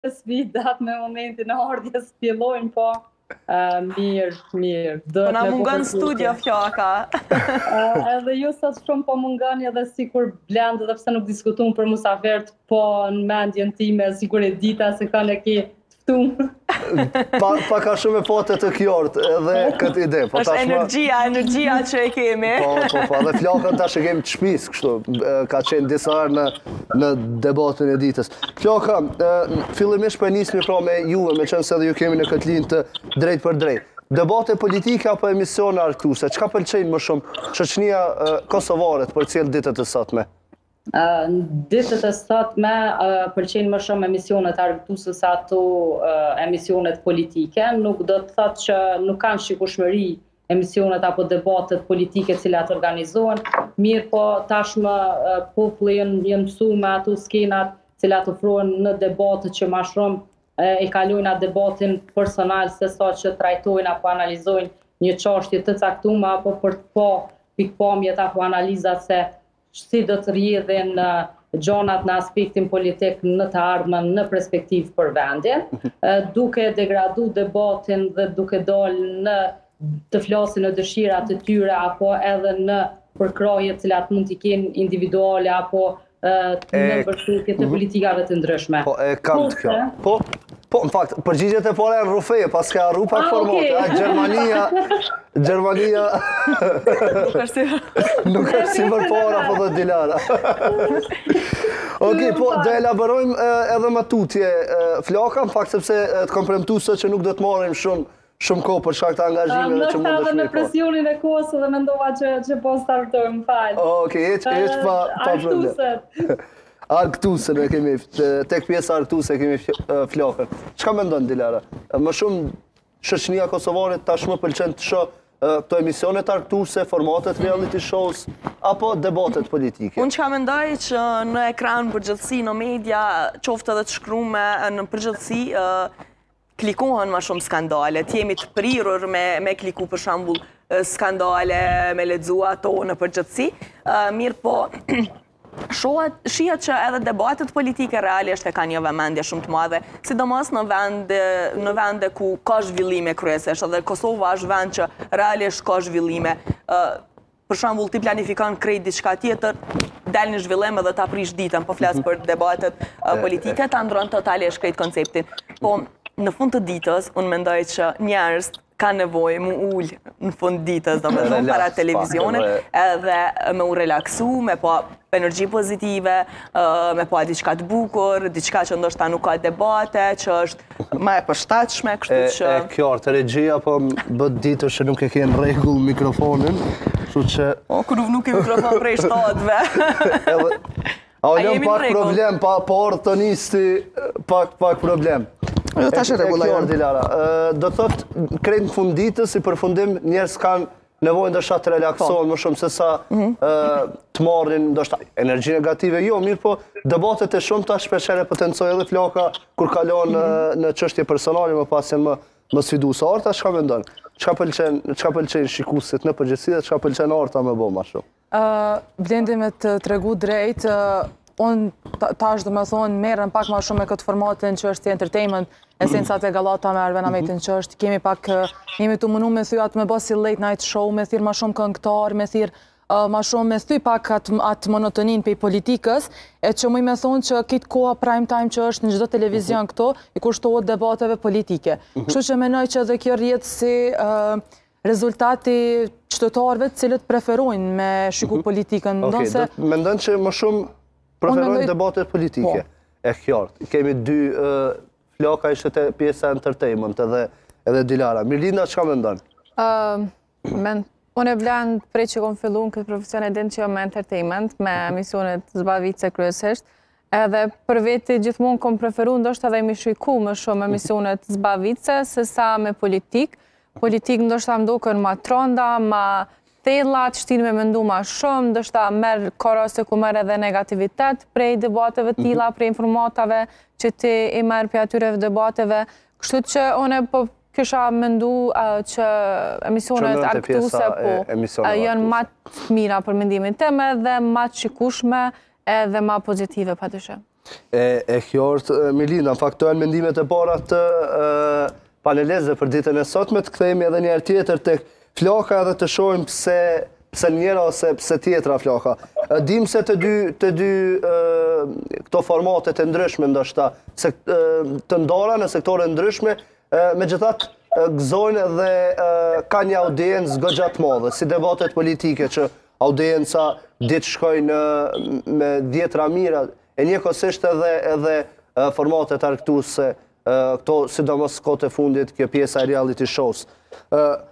sfidat me momentin e ardhjes fillojnë, po mirë. Po na mungon studio Flaka. Edhe ju sa shumë po mungoni edhe sikur blend, edhe pse nuk diskutojmë për musafert, po në mendjen time sikur e dita se kanë e ke ftuar. Pa ka shumë e pote të kjort edhe këtë ide. Është energjia që e kemi. Po, dhe Flakën tash e kemi të shpis, kështu, ka qenë disa herë në debatin e ditës. Flaka, fillimisht për nismi pra me juve, me qenë se dhe ju kemi në këtë linjë të drejt për drejt. Debate politike apo emisione arktuse, çka pëlqejnë më shumë shoqënia kosovaret për cilë ditët e sotme? Ditët e sotme pëlqejnë më shumë emisionet arktuse se ato emisionet politike. Nuk do të thotë që nuk kanë shikueshmëri emisionet apo debatet politike cilat organizohen, mirë po tashmë populli janë mësuar me ato skenat cilat ofrohen në debatet që më shumë e kalojnë atë debatin personal se sa që trajtojnë apo analizojnë një çështje të caktuar apo për të pa pikpamjet apo analizat se si do të rrjedhin gjonat në aspektin politik në të ardhmen në perspektivë për vendin, duke degradu debatin dhe duke dalë në të flasin në dëshirat të tyre apo edhe në përkraje të cilat mund t'i kenë individuale apo në përshkritje të politikave të ndryshme. Po, e kam të kjo. Po, në fakt, përgjigjet e pare janë rufeje, pas ka arru pak formote. Gjermania... Nuk është si për para, po dhe Dilara. Okej, po, dhe elaborojmë edhe më tutje Flaka, në fakt, sepse të kompremtu se që nuk do të marim shumë kohë për shkak të angazhimeve që mund të shmi. Në presionin e kohës dhe mendova që po startojmë, falë. Okej, eq pa problem. Arktuse ne kemi, tek pjesa arktuse kemi Flakën. Çka mendon Dilara? Më shumë shoqënia kosovare tashmë pëlqen të shoh këto emisionet arktuse, formatet reality shows apo debatet politike? Unë çka mendoj që në ekran përgjithësi, në media, qoftë edhe të shkruar në përgjithësi, klikohen më shumë skandalet. Jemi të prirur me kliku për shembull skandale, me lexu ato në përgjithësi. Mirë po, shihet që edhe debatet politike realisht e kanë një vëmendje shumë të madhe, sidomos në vende ku ka zhvillime kryesisht, edhe Kosova është vend që realisht ka zhvillime. Për shembull, ti planifikon krejt diçka tjetër, del në zhvillim edhe ta prish ditën, po flas për debatet politike, ta ndron totalisht krejt konceptin. Po, në fund të ditës, unë mendoj që njerëz ka nevojë mu ullë në fund ditës, do me thonë para televizionit, edhe me u relaksu, me po energji pozitive, me po diçka të bukur, diçka që ndoshta nuk ka debate, që është ma e përshtatshme, kështu që... E kjo artë regjia, po bët ditës që nuk e ke në rregull mikrofonin, kështu që... O, kërë nuk e mikrofon prej shtatëve. A jam pak problem, pa ortonisti, pak problem. Jo, tash e rregullojmë. Dilara, do thot krejt në fund ditës, si përfundim, njerëz kanë nevojë ndoshta të relaksohen më shumë se sa të marrin ndoshta energji negative. Jo, mirë po, debatet e shumta shpeshherë potencojnë edhe Flaka kur kalon në çështje personale, më pas janë më sfiduese. Arta çka mendon? Çka pëlqen shikuesit në përgjithësi dhe çka pëlqen Arta më bë më shumë? Blendi me të tregu drejt, unë tash do me thonë merrem pak ma shumë me këtë formatin që është entertainment, esencat e Gallata me Arven Ametin që është, jemi të mënu me thyat me bës si late night show, me thirë ma shumë këngëtar, me thirë ma shumë me thy pak atë monotonin për politikës, e që muj me thonë që kitë koha prime time që është në gjithë televizion këto, i kushtohet debateve politike. Kështu që menoj që edhe kjo rjetë si rezultati qytetarëve cilët preferojnë me shiku politikën. Mendon që më shumë preferojnë debatet politike. E qartë. Kemi dy, Flaka ishte të pjesa entertainment edhe Dilara. Mirlinda, çka mendon? Unë e blend prej që kom fillu në këtë profesion e din që jo me entertainment, me emisionet zbavice kryesisht, edhe për veti gjithmonë kom preferu ndoshta dhe mi shiku më shumë emisionet zbavice se sa me politik. Politik ndoshta më duken ma tronda, ma thella, të shtin me mendu ma shumë, ndoshta merë korose ku merë edhe negativitet prej debateve tila, prej informatave që ti i merë për atyre debateve. Kështu që une po kisha mendu që emisionet arktuse janë ma të mira për mendimin teme dhe ma të shikushme edhe ma pozitive pa të shumë. E kjo është, Melinda, në fakt të janë mendimet e para të panelezve për ditën e sotme, të kthehemi edhe njerë tjetër të flaka edhe të shohim pse njëra ose pse tjetra flaka. Dim se të dy këto formatet e ndryshme ndoshta, të ndara në sektore ndryshme, megjithatë gëzojnë dhe ka një audiencë goxha të madhe, si debatet politike që audienca ditë shkojnë me 10 mira, e njëkohësisht edhe formatet argëtuese, këto sidomos kohët e fundit, kjo pjesa e reality shows.